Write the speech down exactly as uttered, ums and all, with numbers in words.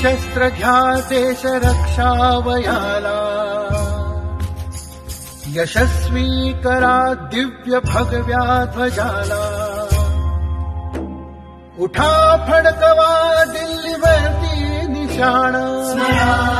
शस्त्र घ्या देश रक्षावयाला, यशस्वी करा दिव्य भगव्या ध्वजाला. उठा फडकवा दिल्लीवरती निशाण,